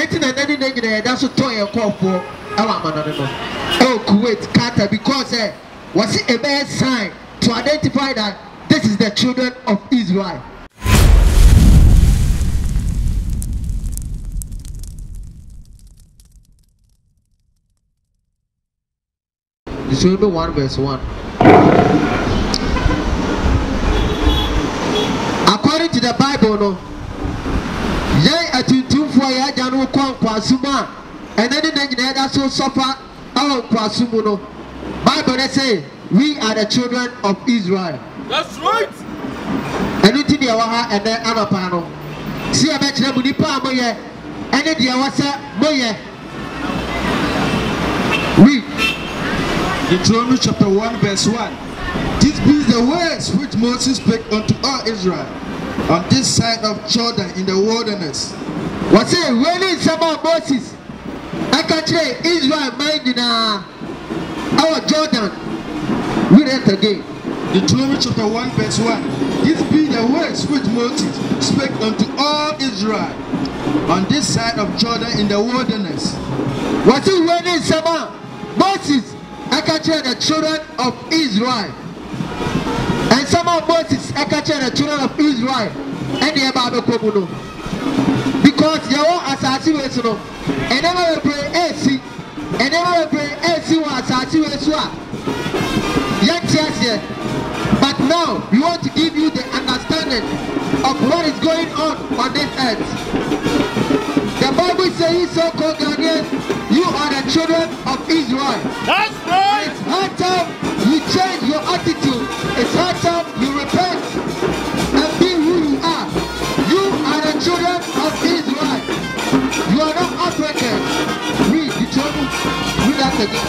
that's what toy call for Kuwait, Qatar, because was it a bad sign to identify that this is the children of Israel. Deuteronomy 1 verse 1. According to the Bible, no, yay at you for ya janu kwasuma, and then the so suffer our kwasumuno. Bible they say we are the children of Israel. That's right. And you think you are and then Anapano. See a batch of Munipa moye, and then you was a moye. We Deuteronomy chapter 1 verse 1. These be the words which Moses spake unto all Israel on this side of Jordan in the wilderness. What's it? When is some of Moses? I can say Israel mind in our Jordan. Read it again. Deuteronomy chapter 1 verse 1. These be the words which Moses spake unto all Israel on this side of Jordan in the wilderness. What's it? When is some of Moses? I can tell the children of Israel. And some of Moses, I can tell the children of Israel. And the Bible Kobuno. Because you are assassin, and never pray AC, and never pray AC was assassin. Yes. But now we want to give you the understanding of what is going on this earth. The Bible says, so-called Ghanaians, you are the children of Israel. That's right. It's hard time you change your attitude. It's hard time you repent and be who you are. You are the children of Israel. You are not African. Read the children. Read that again.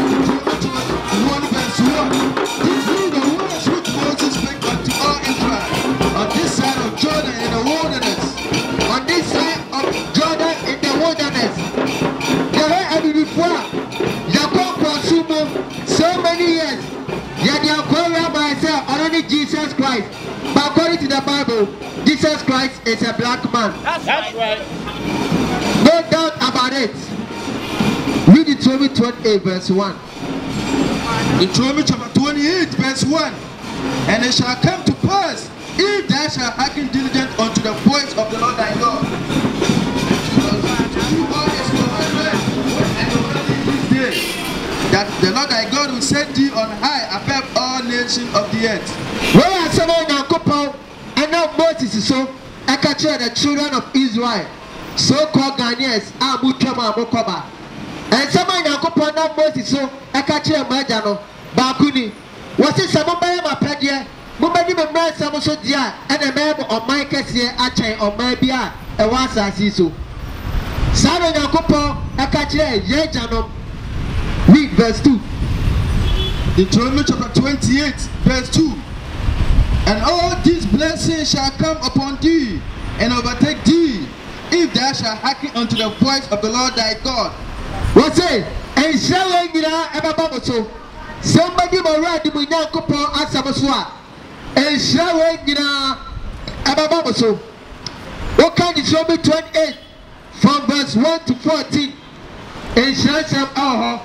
1 verse 1. These be the words which Moses spake unto all Israel on this side of Jordan in the wilderness. On this side of Jordan in the wilderness. Before so many years, yet you are calling myself only Jesus Christ. But according to the Bible, Jesus Christ is a black man. That's right. No doubt about it. Read Deuteronomy 28 verse 1. Deuteronomy chapter 28 verse 1. And it shall come to pass, if thou shalt hearken diligent unto the voice of the Lord thy God, that the Lord thy God will set thee on high above all nations of the earth. Where are some of the and now Moses so I catch the children of Israel, so-called Ghanaians, Amukoba. And some of the now Moses so I catch a Majano, Bakuni. Was it some of my pedia? Mumbai member some so dear, and a member of my case here, Ache or maybe a was as he so. Simon Yakopo, I catch a Yejano. Read verse 2. Deuteronomy chapter 28 verse 2. And all these blessings shall come upon thee and overtake thee, if thou shalt hearken unto the voice of the Lord thy God. What's it? And shall I get out so? Somebody will write the Munyakopo as Sabaswa. And shall I get out so? What can you show me 28 from verse 1 to 14? And shall I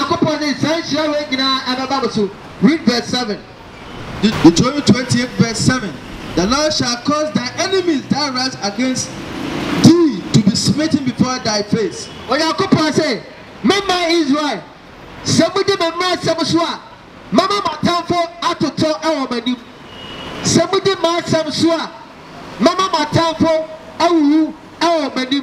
read verse 7. Deuteronomy 28 verse 7. The Lord shall cause thy enemies that rise against thee to be smitten before thy face. When Yakopo say, Mama Israel, somebody member Samuswa, Mama Matamfo Atoto our menu. Somebody ma Samuswa, Mama Matamfo our menu.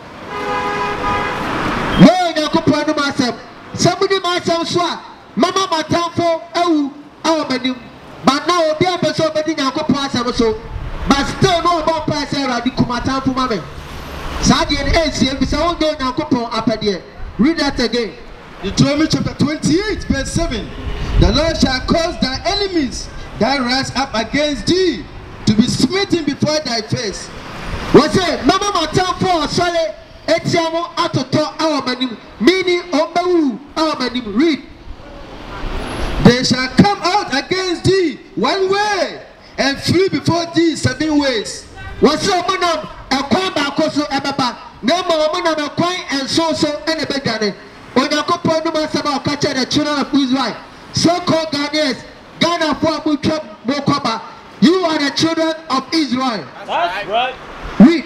When Yakopo no myself. Somebody might say, Mama Matamfo, our menu. But now, be a person betting your pass so. But still, no about pass era, the Kumatamfo Mamma. Sadi and AC, if it's all going now, up at here. Read that again. Deuteronomy chapter 28, verse 7. The Lord shall cause thy enemies that rise up against thee to be smitten before thy face. What's it? Mama Matamfo, sorry. Etiamo atoto our menu, meaning Obawu our menu. Read. They shall come out against thee one way and flee before thee 7 ways. What's up, Manam? A kwamba koso ebaba. na ma wɔn nam kwan nsonso ɛna bɛdwane onyankopɔn nom asɛm a ɔka kyerɛ the children of Israel so-called Ghanaians Ghana for mutwa mokoba you are the children of Israel. That's right. Read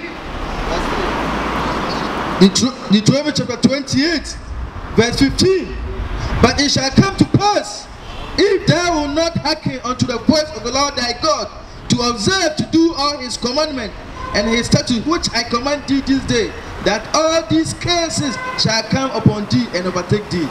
Deuteronomy chapter 28 verse 15. But it shall come to pass, if thou wilt not hearken unto the voice of the Lord thy God, to observe to do all his commandments and his statutes which I command thee this day, that all these curses shall come upon thee and overtake thee.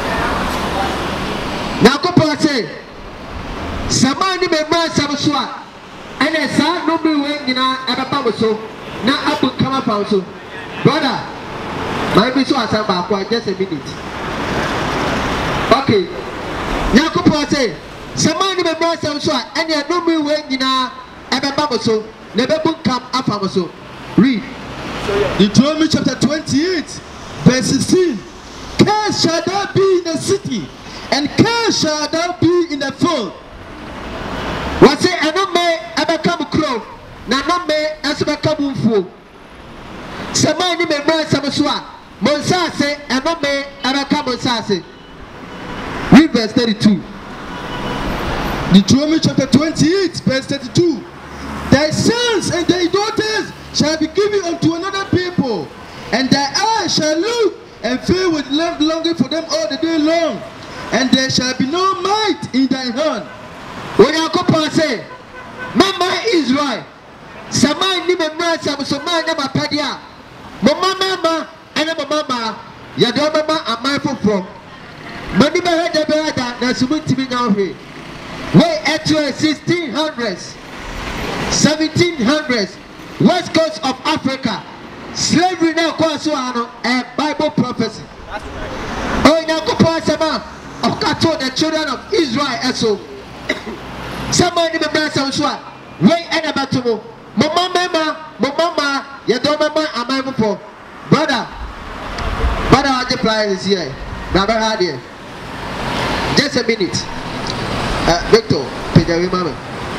Now go pass it. Samani me bra samsua. Ene sa no be we nyina ebeba so. Na abu kama fa so. Brother, my be so asamba kwa just a minute. Okay. Now go pass it. Samani me bra samsua. Ene no be we nyina ebeba so. Na bebu kam afa so. Read. Deuteronomy chapter 28 verse 16. Cursed shall thou be in the city, and cursed shall thou be in the field. What say I don't may ever come crow, not may as a come fool. Samani me bra samsua. Monsa say I don't may ever come sase. Read verse 32. Deuteronomy chapter 28 verse 32. Thy sons and thy daughters shall be given unto another people, and thy eyes shall look and fill with longing for them all the day long, and there shall be no might in thy hand. When you go say, Mama Israel, Samai ni me mrasa so man na mapadia. Mama and mama, ya do mama am mindful from. Mani be head the brother na sumunti bi now here. Way at 1600s, 1700s, West Coast of Africa. Slavery now cause a Bible prophecy. Oh, now go pass about the children of Israel. So, somebody be blessed on Shua. Wait and about to move. Mama, you don't remember. Am I for brother? I just apply this here. Brother, had here. Just a minute. Victor, Kejetia, remember.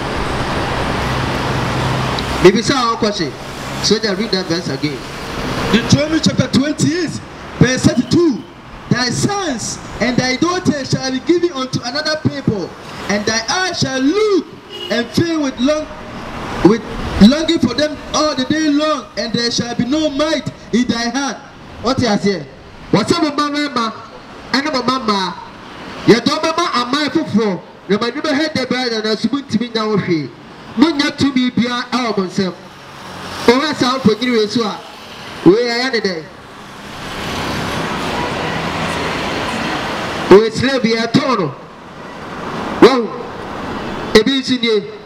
Maybe some question. So they read that verse again. Deuteronomy chapter 28, verse 32. Thy sons and thy daughters shall be given unto another people, and thy eyes shall look and fill with longing for them all the day long, and there shall be no might in thy hand. What you say? What's up, mama? And mama, you don't remember a mindful for. You might never heard the brother and a spoon to me now. Munya to be beyond our myself. Oh, I sound for you as well. We are today. We slave here, Tono. Well, a busy,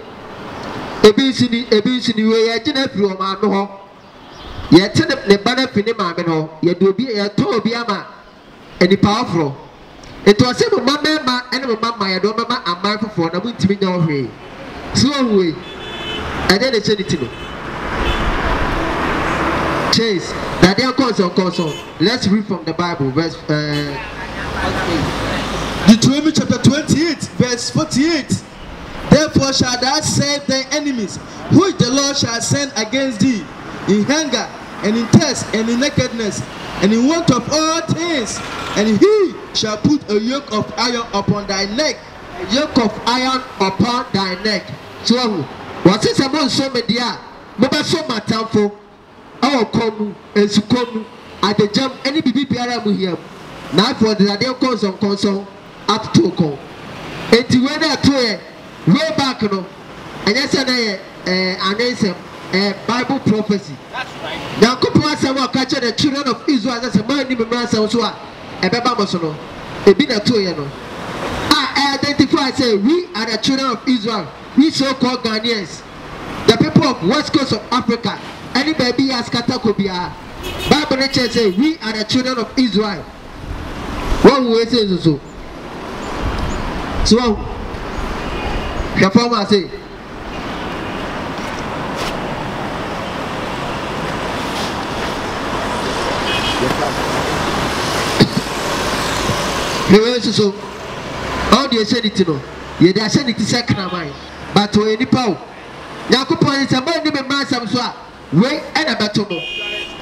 we are dinner from our no. Yet, the banner finima, yet do be a Tobiama and the powerful. It was a mamma and mamma, I don't remember a mindful for a win to be no way. Slow way. And then they said it to me. Chase, that they are console. Let's read from the Bible, verse Deuteronomy chapter 28, verse 48. Therefore shalt thou serve thy enemies, which the Lord shall send against thee, in hunger, and in thirst, and in nakedness, and in want of all things. And he shall put a yoke of iron upon thy neck. A yoke of iron upon thy neck. So, what is about so media? Mobile so matamfo. Our come and succumb at the jump any BBPRM here. Now for the idea console up to call. And to where that way back, no, and yes, an answer a Bible prophecy. That's right. Now, Kumasi catch the children of Israel as a man in the man, so a Babamosono, a bit of two, you know. I identify, say, we are the children of Israel, we so called Ghanaians, the people of West Coast of Africa. Any baby as Katakobia. Bible nature say we are the children of Israel. What we say so. So, Shafama say. So, how do you say it to know? You are saying it is a crime, but to any power. Yakupo is a man named Mansam. Way and a battle.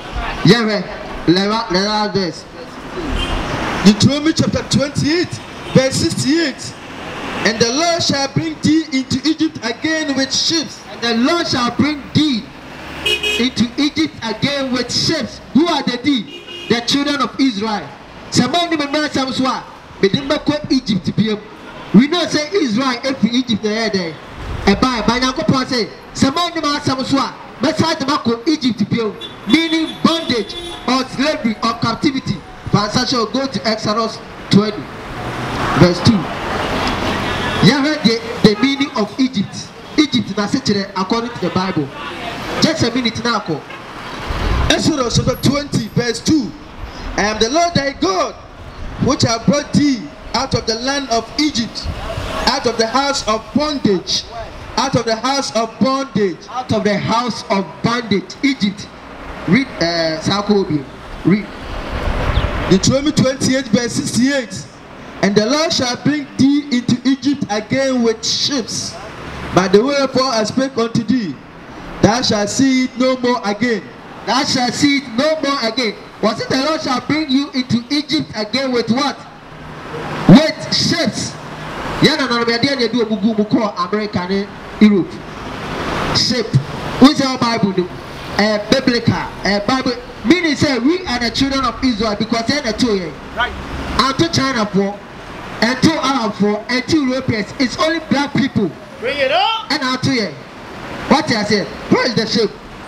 Last verse. Deuteronomy chapter 28, verse 68. And the Lord shall bring thee into Egypt again with ships. And the Lord shall bring thee into Egypt again with ships. Who are the thee? The children of Israel. Somebody remember some swap. But then back Egypt. We know say Israel every Egypt there. A by Yanko say, somebody remember some swap. But side the back Egypt, meaning bondage or slavery or captivity. Pastor shall go to Exodus 20, verse 2. You heard the meaning of Egypt. Egypt is according to the Bible. Just a minute now. Exodus chapter 20, verse 2. I am the Lord thy God, which have brought thee out of the land of Egypt, out of the house of bondage, out of the house of bondage, out of the house of bondage. Egypt. Read Sakobi. Read. Deuteronomy 28, verse 68. And the Lord shall bring thee into Egypt again with ships. By the wherefore I spake unto thee, thou shalt see it no more again. Thou shalt see it no more again. Was it the Lord shall bring you into Egypt again with what? With ships. Yana no be dey do ogugu mu call America ne Europe. Ship. What's our Bible do? Biblical. Bible. Meaning say we are the children of Israel because they're the two here. Right. And to China for, and to Arab for, and to Europeans. It's only black people. Bring it up. And out to here. What I say? Where is the ship?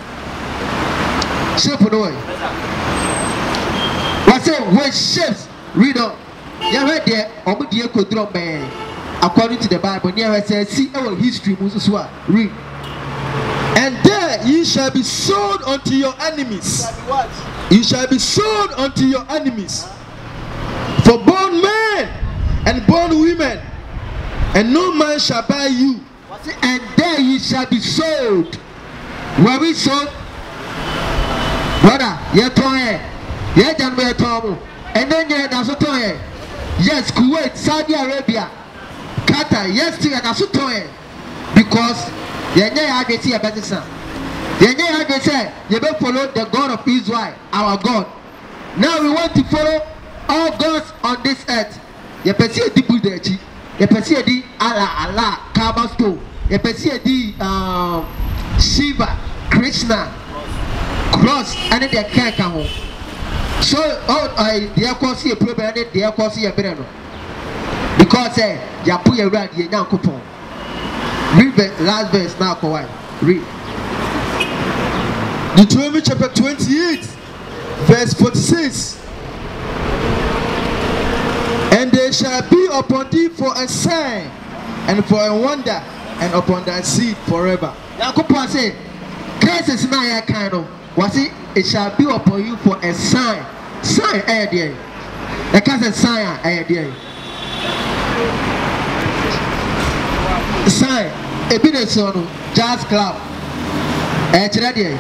Ship on the way. What's it? With ships. Read up. You heard there. According to the Bible, near says, see our history. Read. And there ye shall be sold unto your enemies. You shall be sold unto your enemies. For born men and born women, and no man shall buy you. And there ye shall be sold. Where we sold? Brother, you're toy. You're done with Tom. And then you're also toy. Yes, Kuwait, Saudi Arabia, Qatar, yes, to and also toy. Because you never see a better son. You never say you better follow the God of Israel, our God. Now we want to follow all gods on this earth. You perceive the Buddha, you perceive the Allah, Kaaba stone, you perceive the Shiva, Krishna, cross, and then they can't come home. So, they are causing a problem, and they are causing a better. Because you put your right, you now coupon. Read the last verse now, Kawai. Read. Deuteronomy chapter 28, verse 46. And they shall be upon thee for a sign and for a wonder, and upon thy seed forever. Yakupo say, curses na ya kind of. Was it shall be upon you for a sign. Sign, dear. The curse sign, dear. Sign. Evidence on jazz club. Baby,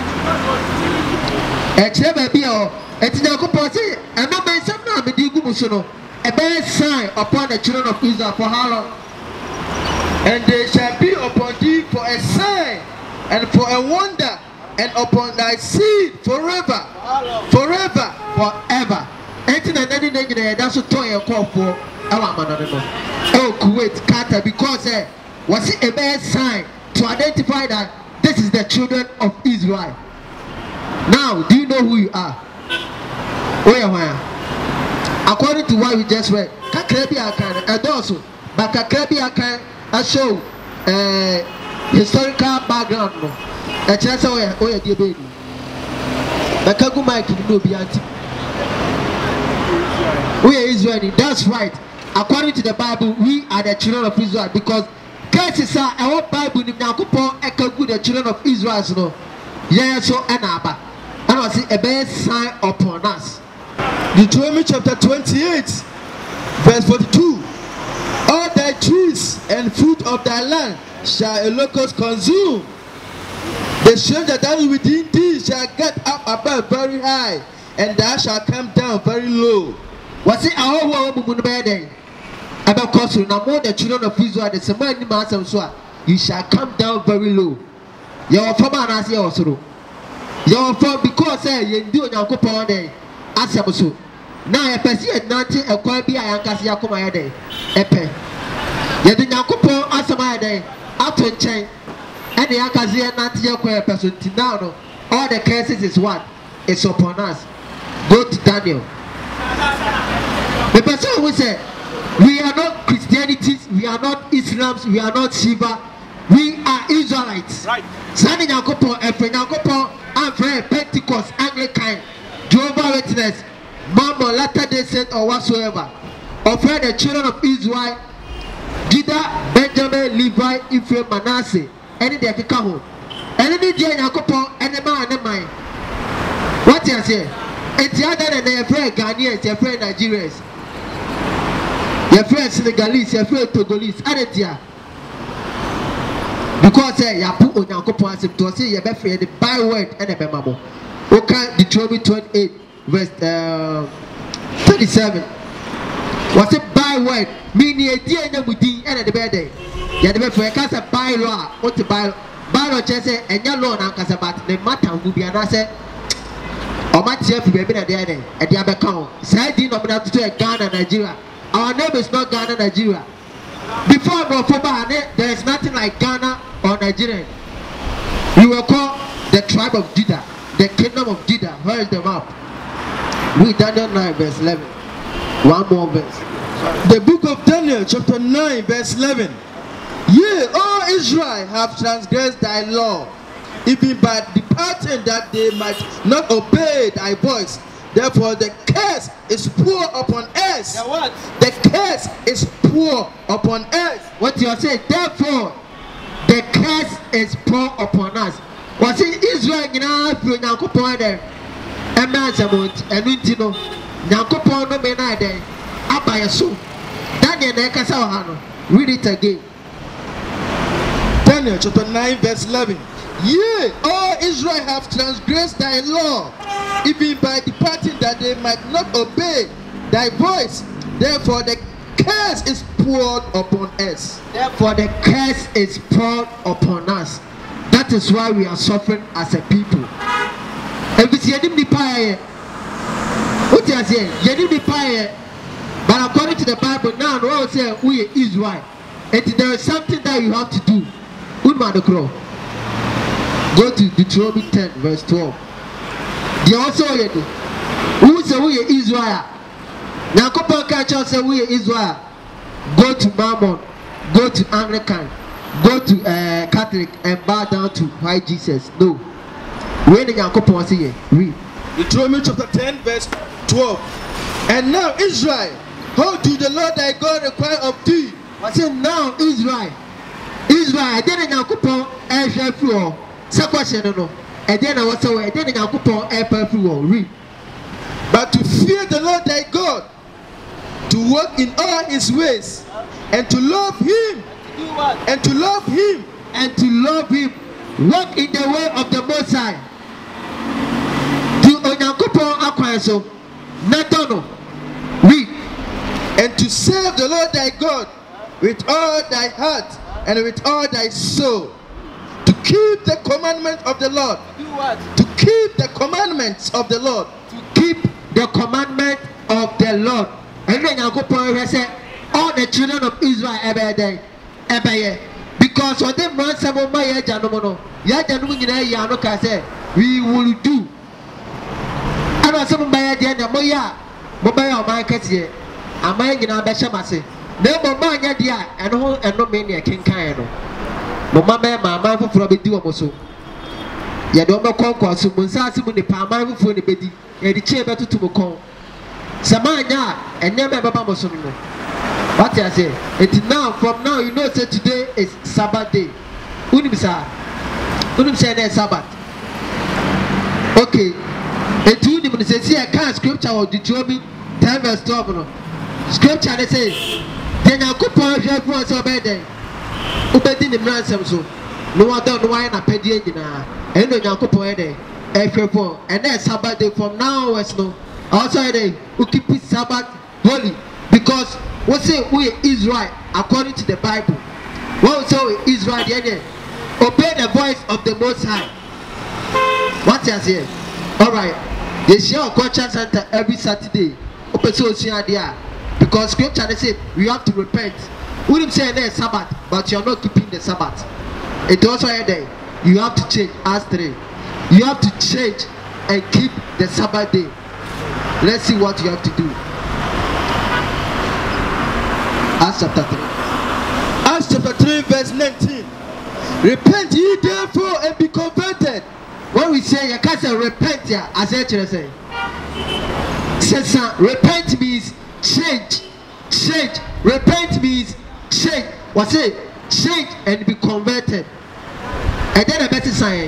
it's not composite. And no man, some now be digumusono. A bad sign upon the children of Israel for how long? And they shall be upon thee for a sign and for a wonder, and upon thy seed forever. Forever. Forever. Anything and anything that's what toy call for. Oh, Kuwait, Qatar, because was it a bad sign to identify that this is the children of Israel? Now, do you know who you are? Where? According to what we just read, Kakrebi Akan, and also, but Kakrebi Akan, I show historical background. A chance of where dear baby. Bakagu Mike, you know, Bianti. We are Israeli, that's right. According to the Bible, we are the children of Israel because curses are our Bible in Nakupo Ekagu, the children of Israel. No, yeah, so Anaba. And I see a bad sign upon us. Deuteronomy chapter 28, verse 42. All thy trees and fruit of thy land shall a locust consume. The stranger that is within thee shall get up above very high, and thou shalt come down very low. Was it our woman bed? About course, now more the children of Israel, the Samaritan master, you shall come down very low. Your former Nasi also. Your for because you do Yankopon day. Asamusu. Now a person nanti a quabi ayankasi yakuma day. Epe. Yet Yankopon Asamaya day. Out to chain. And the Yankasi nanti yakwa person now. All the cases is what? It's upon us. Go to Daniel. The person who said, we are not Christianities, we are not Islams, we are not Shiva, we are Israelites. Right. Sani Yankopon, Efe Yankopon, Avre, Pentecost, Anglican, Jehovah Witness, Mormon, Latter-day Saint, or whatsoever. Offer the children of Israel, Judah, Benjamin, Levi, Ephraim, Manasseh, any day Kikaho. Any day Yankopon, any man, any mind. What you say? It's the other than your friend Ghanaians, your friend Nigerians, your friend Senegalese, your friend Togolese, and it's because you put on your coupon to say you better the byword and a memo. Okay, Deuteronomy 28, verse 37. Was it byword? Meaning a dear and with the end of the bed day. You had the better cast a bylaw, what to buy. Bylaw just say, and your law, and about the matter will be an answer. Or my chef will be at the other at the other count. Said in Ghana, Nigeria. Our name is not Ghana, Nigeria. Before there is nothing like Ghana or Nigeria. We were called the tribe of Judah, the kingdom of Judah. Where is the map? We Daniel 9 verse 11. One more verse. The book of Daniel, chapter 9, verse 11. Yea, all Israel have transgressed thy law, even by departing that they might not obey thy voice. Therefore the curse is poor upon us. The what? The curse is poor upon us. What you are saying? Therefore, the curse is poor upon us. Was it Israel now? Yankopon there. Emansamot and Untino. Yankopon no mena there. Abayaso. Daniel Nekasawano. Read it again. Daniel chapter 9, verse 11. Yea, all Israel have transgressed thy law, even by departing that they might not obey thy voice. Therefore the curse is poured upon us. Therefore the curse is poured upon us. That is why we are suffering as a people. What you are saying? But according to the Bible now, we all say we are Israel. And there is something that you have to do. Go to Deuteronomy 10 verse 12. They also who say we are Israel. Now Yankopon say we are Israel. Go to Mormon, go to Anglican, go to Catholic and bow down to white Jesus. No. When the Yankopon say read. Deuteronomy chapter 10 verse 12. And now Israel, how do the Lord thy God require of thee? I say now Israel. Israel, then Yankopon floor. Question no. And then I was away. Then Yankopon read. But to fear the Lord thy God, to walk in all his ways, and to love him, and to love him, and to love him, walk in the way of the Most High. To Yankopon akwanso, Natano, read. And to serve the Lord thy God with all thy heart and with all thy soul. To keep the commandments of the Lord. Do what? To keep the commandments of the Lord. To keep the commandment of the Lord. And then Yankopon said, all the children of Israel ever day, because when they run some of my Janomono, Yanoka said, we will do. I know some of my Jana Moya, Mobile markets here. I'm in our Beshamasi. Never mind, dear, and no mania King Kaino. Mamma, my mind for a bit do also. You don't know conquer so Munsasi when the Palma for the bedi, and the chamber to Mokon. Samanya, and never Babamosono. What I say? It now, from now, you know, say today is Sabbath day. Unimsa, Unimsa Sabbath. Okay, and two women say, see, I can't scripture or Deuteronomy 10 verse 12. Scripture they say, then I could pour your voice over there. Ubedi the ransom so. No one don't know why I'm a pedia. And then I could pour there. And then Sabbath day from now onwards, no. Also, they who keep it Sabbath holy. Because what say we Israel according to the Bible? What say we Israel? Obey the voice of the Most High. What you say? All right. They share a culture center every Saturday. Because scripture they say we have to repent. We didn't say there's Sabbath, but you're not keeping the Sabbath. It also there. You have to change as 3. You have to change and keep the Sabbath day. Let's see what you have to do. Acts chapter 3. Acts chapter 3 verse 19. Repent ye therefore and be converted. When we say you can't say repent here, as I say, repent means change. Change. Repent means change. What's it? Change and be converted. And then a better sign.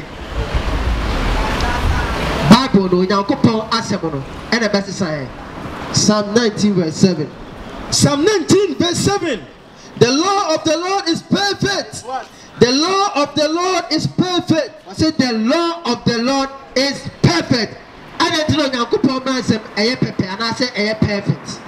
Bible no Yankopon asemono and a better sign. Psalm 19 verse 7. Psalm 19 verse 7. The law of the Lord is perfect. What? The law of the Lord is perfect. I said the law of the Lord is perfect. I don't know Yankopon man say perfect and I say perfect.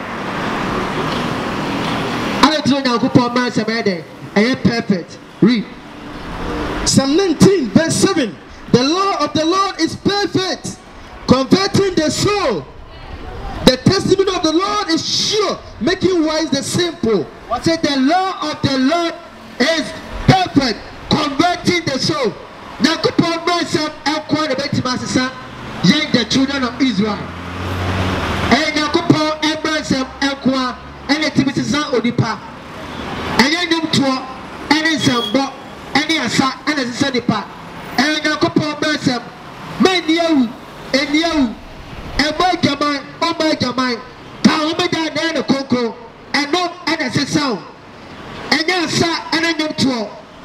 I don't know Yankopon man say perfect. Read. Psalm 19 verse 7. The law of the Lord is perfect, converting the soul. The testimony of the Lord is sure, making wise the simple. I said the law of the Lord is perfect, converting the soul. Now, Kupon myself, I'm quite a bit to myself, young the children of Israel. And now, Kupon and myself, I'm quite anything with his son Odipa. And young them to any Zambo, any Asa, and a Sanipa. And now, Kupon myself, men you, and you, and my Jamai, oh my Jamai, Kaomeda, and a Coco, and no, and a sound. And yes, and I know to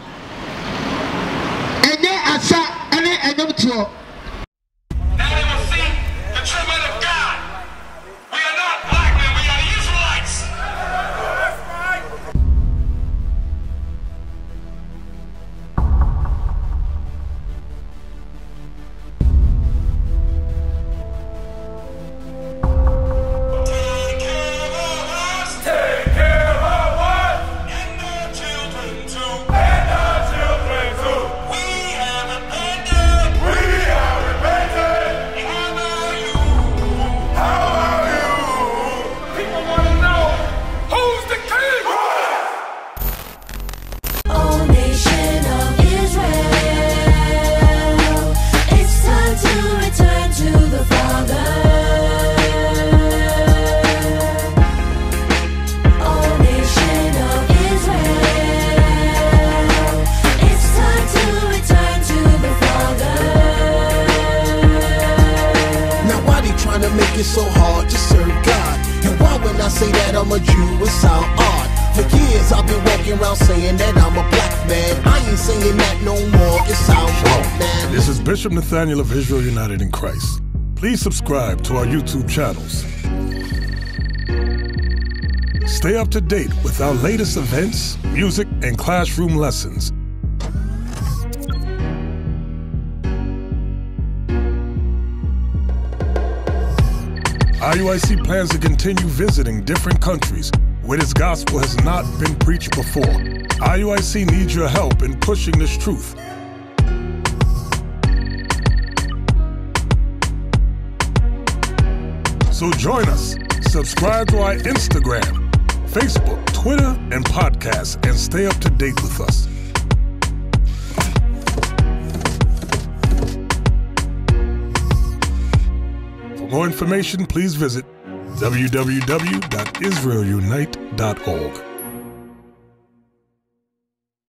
and yes, and I know to. Now they will see the true men of God. We are not black men, we are the Israelites. Take care of us. Take care of us. And our children too. And our children too. We have repented. We have repented. How about you? How about you? People want to know who's the king. Oh, nation of Israel, it's time to return to the Father. Oh, nation of Israel, it's time to return to the Father. Now why they trying to make it so hard to serve God? And why when I say that I'm a Jew it sound odd? For years I've been walking around saying that I'm a black man. I ain't saying that no more, it sounds wrong, man. This is Bishop Nathaniel of Israel United in Christ. Please subscribe to our YouTube channels. Stay up to date with our latest events, music, and classroom lessons. IUIC plans to continue visiting different countries where this gospel has not been preached before. IUIC needs your help in pushing this truth. So join us. Subscribe to our Instagram, Facebook, Twitter, and podcasts, and stay up to date with us. For more information, please visit www.israelunite.org.